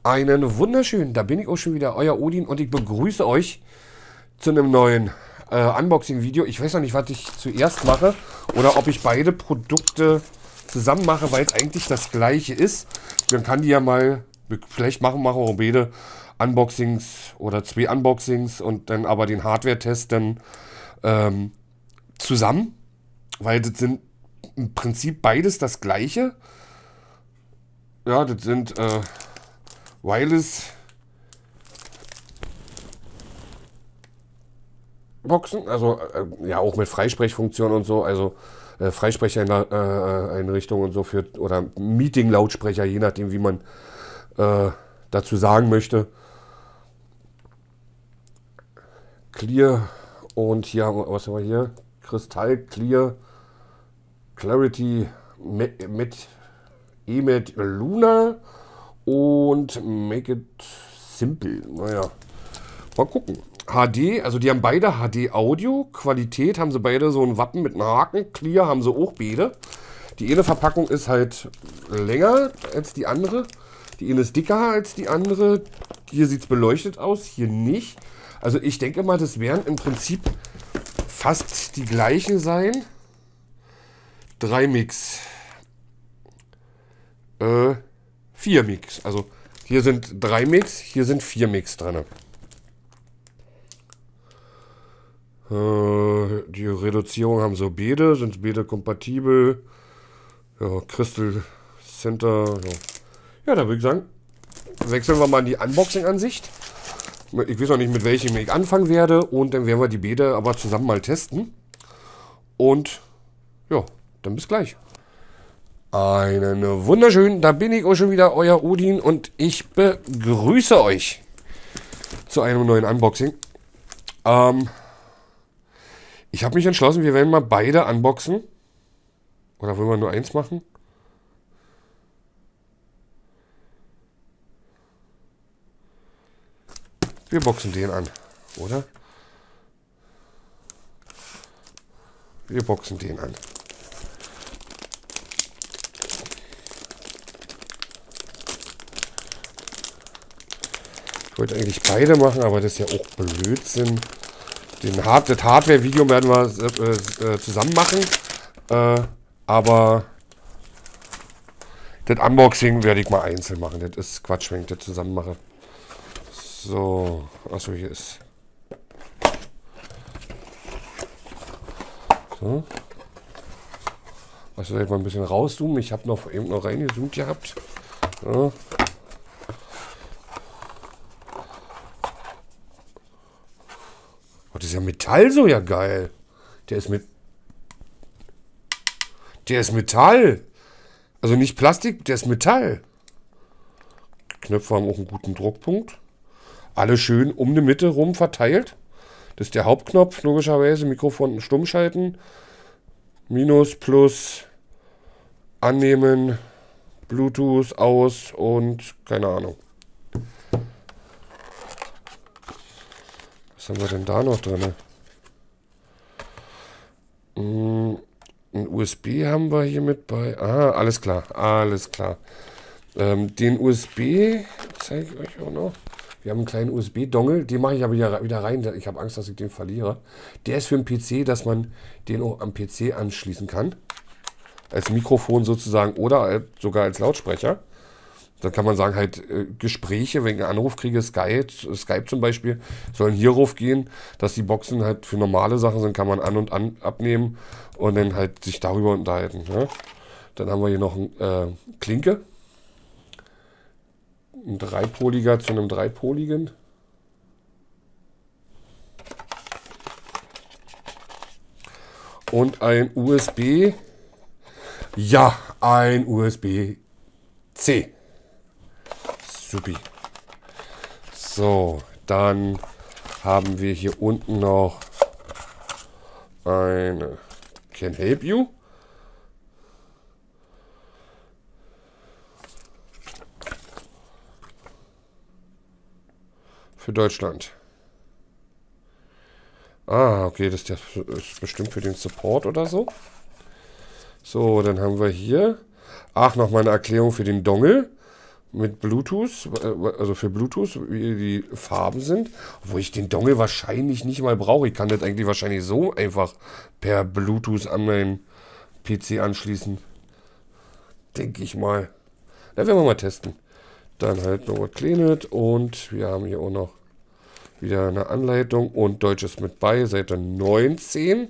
Einen wunderschönen, da bin ich auch schon wieder, euer Odin, und ich begrüße euch zu einem neuen Unboxing-Video. Ich weiß noch nicht, was ich zuerst mache oder ob ich beide Produkte zusammen mache, weil es eigentlich das gleiche ist. Dann kann die ja mal, vielleicht machen wir auch beide Unboxings oder 2 Unboxings und dann aber den Hardware-Test dann zusammen, weil das sind im Prinzip beides das gleiche. Ja, das sind Wireless Boxen, also ja auch mit Freisprechfunktion und so, also Freisprecheinrichtung und so für, oder Meeting-Lautsprecher, je nachdem wie man dazu sagen möchte. Clear und hier, was haben wir hier? Kristall Clear Clarity mit EMET Luna und Make It Simple. Naja, mal gucken. HD, also die haben beide HD Audio. Qualität haben sie beide so ein Wappen mit einem Haken. Clear haben sie auch beide. Die eine Verpackung ist halt länger als die andere. Die eine ist dicker als die andere. Hier sieht es beleuchtet aus, hier nicht. Also ich denke mal, das werden im Prinzip fast die gleichen sein. 3 Mix. 4 Mix. Also hier sind 3 Mix, hier sind 4 Mix drin. Die Reduzierung haben so beide, sind beide kompatibel. Ja, Crystal Center. Ja, da würde ich sagen, wechseln wir mal in die Unboxing-Ansicht. Ich weiß noch nicht, mit welchem ich anfangen werde. Und dann werden wir die beide aber zusammen mal testen. Und ja, dann bis gleich. Einen wunderschönen, da bin ich auch schon wieder, euer Odin, und ich begrüße euch zu einem neuen Unboxing. Ich habe mich entschlossen, wir werden mal beide unboxen. Oder wollen wir nur eins machen? Wir boxen den an, oder? Wir boxen den an. Ich wollte eigentlich beide machen, aber das ist ja auch Blödsinn. Das Hardware-Video werden wir zusammen machen. Aber das Unboxing werde ich mal einzeln machen. Das ist Quatsch, wenn ich das zusammen mache. So, achso, hier ist. So. Was soll ich mal ein bisschen rauszoomen? Ich habe noch eben noch reingezoomt gehabt. So. Oh, das ist ja Metall, so ja geil. Der ist Metall. Also nicht Plastik, der ist Metall. Knöpfe haben auch einen guten Druckpunkt. Alle schön um die Mitte rum verteilt. Das ist der Hauptknopf, logischerweise. Mikrofon stumm schalten. Minus, Plus, annehmen, Bluetooth aus und keine Ahnung. Was haben wir denn da noch drin? Ein USB haben wir hier mit bei. Ah, alles klar, alles klar. Den USB zeige ich euch auch noch. Wir haben einen kleinen USB-Dongle, den mache ich aber wieder rein. Ich habe Angst, dass ich den verliere. Der ist für den PC, dass man den auch am PC anschließen kann. Als Mikrofon sozusagen oder sogar als Lautsprecher. Dann kann man sagen, halt Gespräche, wenn ich einen Anruf kriege, Skype zum Beispiel, sollen hier raufgehen, dass die Boxen halt für normale Sachen sind, kann man an- und abnehmen und dann halt sich darüber unterhalten. Ne? Dann haben wir hier noch eine Klinke. Ein dreipoliger zu einem dreipoligen. Und ein USB. Ja, ein USB-C. Supi. So, dann haben wir hier unten noch eine Can Help You. Für Deutschland. Ah, okay, das ist bestimmt für den Support oder so. So, dann haben wir hier. Ach, nochmal eine Erklärung für den Dongle. mit Bluetooth, also für Bluetooth, wie die Farben sind. Obwohl ich den Dongle wahrscheinlich nicht mal brauche. Ich kann das eigentlich wahrscheinlich so einfach per Bluetooth an meinen PC anschließen. Denke ich mal. Da werden wir mal testen. Dann halt noch was Kleines und wir haben hier auch noch wieder eine Anleitung und Deutsch ist mit bei, Seite 19.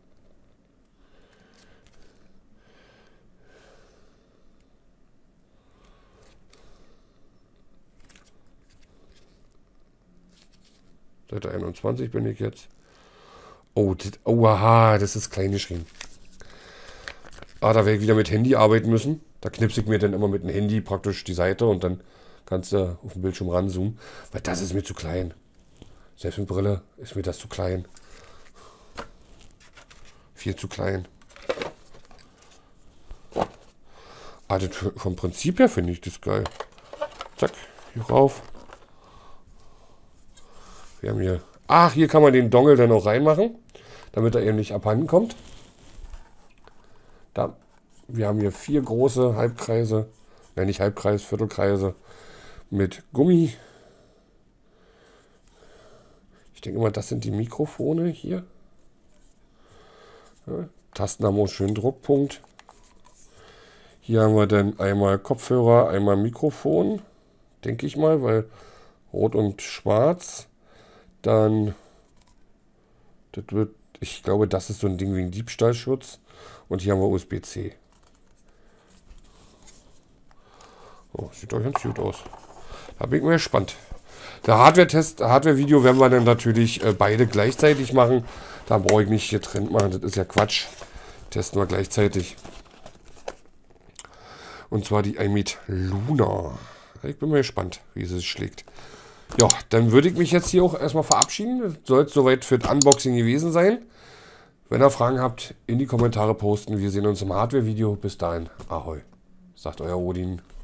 Seite 21 bin ich jetzt. Oh, aha, das ist klein geschrieben. Ah, da werde ich wieder mit Handy arbeiten müssen. Da knipse ich mir dann immer mit dem Handy praktisch die Seite und dann kannst du auf dem Bildschirm ranzoomen. Weil das ist mir zu klein. Selbst mit Brille ist mir das zu klein. Viel zu klein. Ah, das vom Prinzip her finde ich das geil. Zack, hier rauf. Wir haben hier... Ach, hier kann man den Dongle dann auch reinmachen, damit er eben nicht abhanden kommt. Da, wir haben hier 4 große Halbkreise, nein, nicht Halbkreis, Viertelkreise mit Gummi. Ich denke mal, das sind die Mikrofone hier. Ja, Tasten haben auch einen schönen Druckpunkt. Hier haben wir dann einmal Kopfhörer, einmal Mikrofon, denke ich mal, weil rot und schwarz. Dann, das wird, ich glaube, das ist so ein Ding wegen Diebstahlschutz. Und hier haben wir USB-C. Oh, sieht doch ganz gut aus. Da bin ich mal gespannt. Der Hardware-Test, Hardware-Video werden wir dann natürlich beide gleichzeitig machen. Da brauche ich nicht getrennt machen, das ist ja Quatsch. Testen wir gleichzeitig. Und zwar die iMeet Luna. Ich bin mal gespannt, wie sie sich schlägt. Ja, dann würde ich mich jetzt hier auch erstmal verabschieden. Soll es soweit für das Unboxing gewesen sein. Wenn ihr Fragen habt, in die Kommentare posten. Wir sehen uns im Hardware-Video. Bis dahin, ahoi. Sagt euer Odin.